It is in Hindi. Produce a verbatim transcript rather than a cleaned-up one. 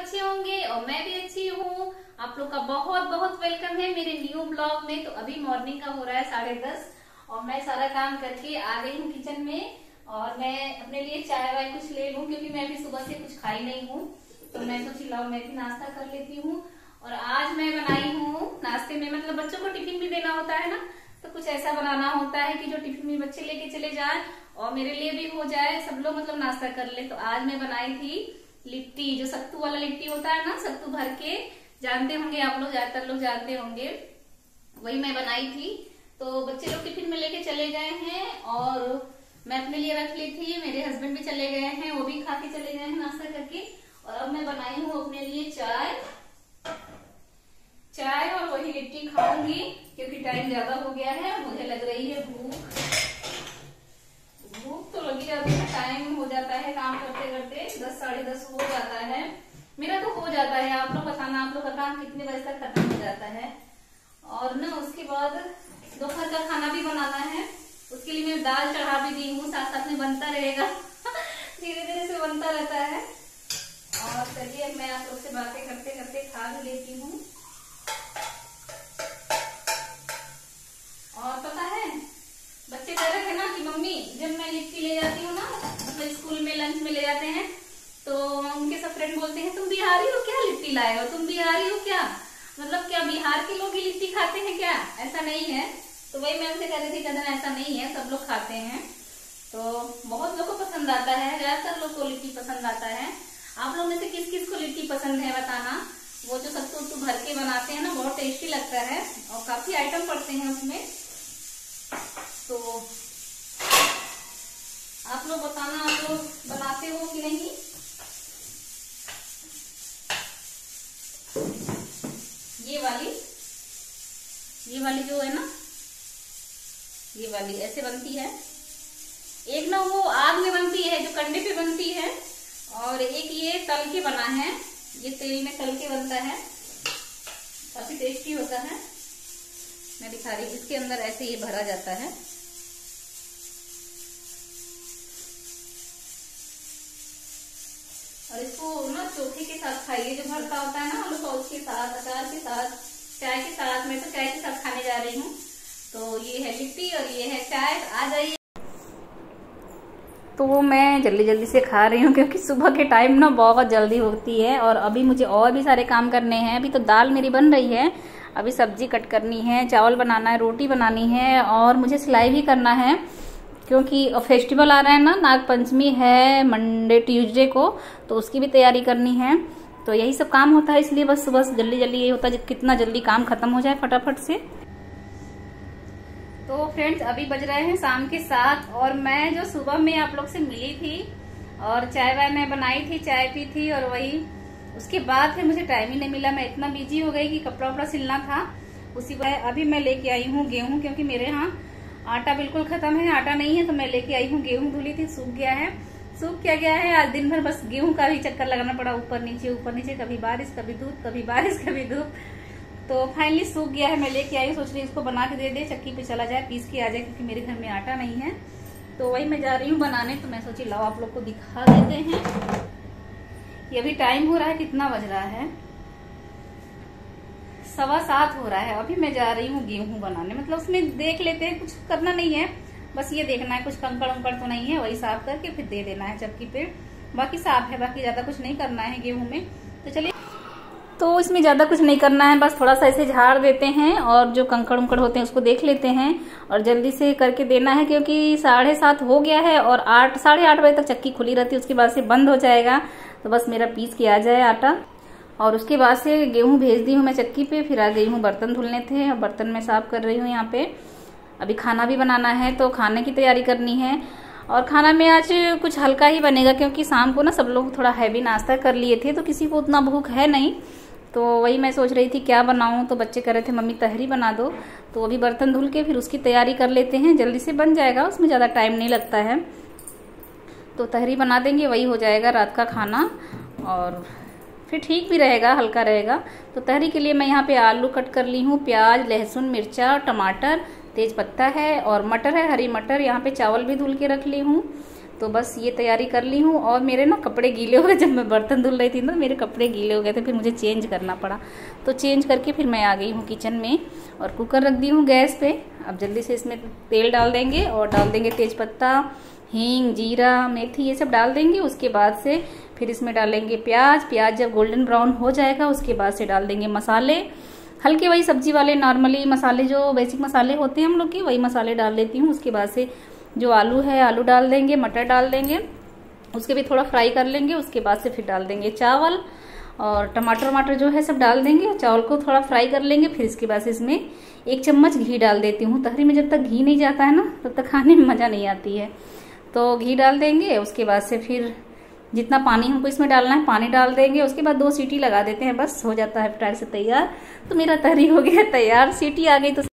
अच्छे होंगे और मैं भी अच्छी हूँ। आप लोग का बहुत बहुत वेलकम है मेरे न्यू ब्लॉग में। तो अभी मॉर्निंग का हो रहा है साढ़े दस और मैं सारा काम करके आ गई हूँ किचन में और मैं अपने लिए चाय वाय कुछ ले लूँ क्योंकि मैं अभी सुबह से कुछ खाई नहीं हूँ। तो मैं सोची लाओ मैं भी नाश्ता कर लेती हूँ। और आज मैं बनाई हूँ नाश्ते में, मतलब बच्चों को टिफिन भी देना होता है ना, तो कुछ ऐसा बनाना होता है कि जो टिफिन में बच्चे लेके चले जाए और मेरे लिए भी हो जाए, सब लोग मतलब नाश्ता कर ले। तो आज मैं बनाई थी लिट्टी, जो सत्तू वाला लिट्टी होता है ना, सत्तू भर के, जानते होंगे आप लोग, ज्यादातर लोग जानते होंगे, वही मैं बनाई थी। तो बच्चे लोग टिफिन में लेके चले गए हैं और मैं अपने लिए रख ली थी। मेरे हस्बैंड भी चले गए हैं, वो भी खा के चले गए हैं नाश्ता करके। और अब मैं बनाई हूँ अपने लिए चाय चाय और वही लिट्टी खाऊंगी क्योंकि टाइम ज्यादा हो गया है। मुझे लग रही है भूख भूख तो लगी जाती है, टाइम हो जाता है काम करते करते, दस साढ़े दस हो जाता है। मेरा तो हो जाता है, आप लोग बताना आप लोग का काम कितने बजे तक खत्म हो जाता है। और ना उसके बाद दोपहर का खाना भी बनाना है, उसके लिए मैं दाल चढ़ा भी दी हूँ, साथ साथ में बनता रहेगा धीरे धीरे से बनता रहता है। और चलिए मैं आप लोग से बातें करते करते खा भी लेती हूँ। और पता है बच्चे कह रहे थे ना कि मम्मी जब मैं लिट्टी ले जाती हूँ ना, मतलब स्कूल में लंच में ले जाते हैं, तो उनके सब फ्रेंड बोलते हैं तुम बिहारी हो क्या, लिट्टी लाए हो, तुम बिहारी हो क्या, मतलब क्या बिहार के लोग ही लिट्टी खाते हैं क्या? ऐसा नहीं है। तो वही मैं उनसे कह रही थी, कहते ऐसा नहीं है, सब लोग खाते हैं। तो बहुत लोग को पसंद आता है, ज्यादातर लोग को लिट्टी पसंद आता है। आप लोग में से किस किस को लिट्टी पसंद है बताना। वो जो सत्तू उत्तू भर के बनाते हैं ना, बहुत टेस्टी लगता है और काफी आइटम पड़ते हैं उसमें। तो आप लोग बताना, आप लोग बनाते हो कि नहीं। ये वाली ये वाली जो है ना, ये वाली ऐसे बनती है। एक ना वो आग में बनती है जो कंडे पे बनती है, और एक ये तल के बना है, ये तेल में तल के बनता है, काफी टेस्टी होता है। मैं दिखा रही हूँ, इसके अंदर ऐसे ये भरा जाता है। और इसको ना चोखे के साथ खाइए, जो भरता होता है ना आलू का, उसके साथ, अचार के साथ, चाय के साथ। मैं तो चाय के साथ खाने जा रही हूँ। तो ये है लिट्टी और ये है चाय। आ जाइए। तो मैं जल्दी जल्दी से खा रही हूँ क्योंकि सुबह के टाइम ना बहुत जल्दी होती है और अभी मुझे और भी सारे काम करने हैं। अभी तो दाल मेरी बन रही है, अभी सब्जी कट करनी है, चावल बनाना है, रोटी बनानी है और मुझे सिलाई भी करना है क्योंकि फेस्टिवल आ रहा है ना, नाग पंचमी है मंडे ट्यूसडे को, तो उसकी भी तैयारी करनी है। तो यही सब काम होता है, इसलिए बस सुबह जल्दी जल्दी यही होता है कितना जल्दी काम खत्म हो जाए फटाफट से। तो फ्रेंड्स अभी बज रहे हैं शाम के सात और मैं जो सुबह में आप लोग से मिली थी और चाय वाय मैं बनाई थी, चाय पी थी, और वही उसके बाद फिर मुझे टाइम ही नहीं मिला। मैं इतना बिजी हो गई कि कपड़ा वपड़ा सिलना था उसी वजह। अभी मैं लेके आई हूँ गेहूं क्योंकि मेरे यहाँ आटा बिल्कुल खत्म है, आटा नहीं है, तो मैं लेके आई हूँ गेहूं। धुली थी, सूख गया है, सूख क्या गया है, आज दिन भर बस गेहूं का भी चक्कर लगाना पड़ा, ऊपर नीचे ऊपर नीचे, कभी बारिश कभी धूप, कभी बारिश कभी धूप। तो फाइनली सूख गया है, मैं लेके आई, सोच रही इसको बना के दे दे, चक्की पे चला जाए, पीस के आ जाए, क्योंकि मेरे घर में आटा नहीं है। तो वही मैं जा रही हूँ बनाने। तो मैं सोची लाओ आप लोग को दिखा देते हैं। ये अभी टाइम हो रहा है, कितना बज रहा है, सवा सात हो रहा है। अभी मैं जा रही हूँ गेहूं बनाने, मतलब उसमें देख लेते हैं, कुछ करना नहीं है, बस ये देखना है कुछ कंकड़ उंकड़ तो नहीं है, वही साफ करके फिर दे देना है चक्की पे। बाकी साफ है, बाकी ज्यादा कुछ नहीं करना है गेहूं में। तो चलिए, तो इसमें ज्यादा कुछ नहीं करना है, बस थोड़ा सा ऐसे झाड़ देते हैं और जो कंकड़ उंकड़ होते हैं उसको देख लेते हैं और जल्दी से करके देना है क्योंकि साढ़े सात हो गया है और आठ साढ़े आठ बजे तक चक्की खुली रहती है, उसके बाद से बंद हो जाएगा। तो बस मेरा पीस के आ जाए आटा। और उसके बाद से गेहूं भेज दी हूँ मैं चक्की पे, फिर आ गई हूँ, बर्तन धुलने थे और बर्तन मैं साफ कर रही हूँ यहाँ पे। अभी खाना भी बनाना है, तो खाने की तैयारी करनी है। और खाना में आज कुछ हल्का ही बनेगा क्योंकि शाम को ना सब लोग थोड़ा हैवी नाश्ता कर लिए थे, तो किसी को उतना भूख है नहीं। तो वही मैं सोच रही थी क्या बनाऊँ, तो बच्चे कह रहे थे मम्मी तहरी बना दो। तो अभी बर्तन धुल के फिर उसकी तैयारी कर लेते हैं, जल्दी से बन जाएगा, उसमें ज़्यादा टाइम नहीं लगता है। तो तहरी बना देंगे, वही हो जाएगा रात का खाना और फिर ठीक भी रहेगा, हल्का रहेगा। तो तहरी के लिए मैं यहाँ पे आलू कट कर ली हूँ, प्याज, लहसुन, मिर्चा, टमाटर, तेज पत्ता है और मटर है, हरी मटर। यहाँ पे चावल भी धुल के रख ली हूँ। तो बस ये तैयारी कर ली हूँ। और मेरे ना कपड़े गीले हो गए, जब मैं बर्तन धुल रही थी ना मेरे कपड़े गीले हो गए थे, फिर मुझे चेंज करना पड़ा। तो चेंज करके फिर मैं आ गई हूँ किचन में और कुकर रख दी हूँ गैस पे। अब जल्दी से इसमें तेल डाल देंगे और डाल देंगे तेज़पत्ता, हींग, जीरा, मेथी, ये सब डाल देंगे। उसके बाद से फिर इसमें डालेंगे प्याज। प्याज जब गोल्डन ब्राउन हो जाएगा उसके बाद से डाल देंगे मसाले, हल्के वही सब्जी वाले नॉर्मली मसाले जो बेसिक मसाले होते हैं हम लोग के, वही मसाले डाल देती हूँ। उसके बाद से जो आलू है आलू डाल देंगे, मटर डाल देंगे, उसके भी थोड़ा फ्राई कर लेंगे। उसके बाद से फिर डाल देंगे चावल और टमाटर वमाटर जो है सब डाल देंगे। चावल को थोड़ा फ्राई कर लेंगे। फिर इसके बाद से इसमें एक चम्मच घी डाल देती हूँ। तहरी में जब तक घी नहीं जाता है ना तब तक खाने में मज़ा नहीं आती है। तो घी डाल देंगे। उसके बाद से फिर जितना पानी हमको इसमें डालना है पानी डाल देंगे। उसके बाद दो सीटी लगा देते हैं, बस हो जाता है फटाफट से तैयार। तो मेरा तहरी हो गया तैयार। सीटी आ गई तो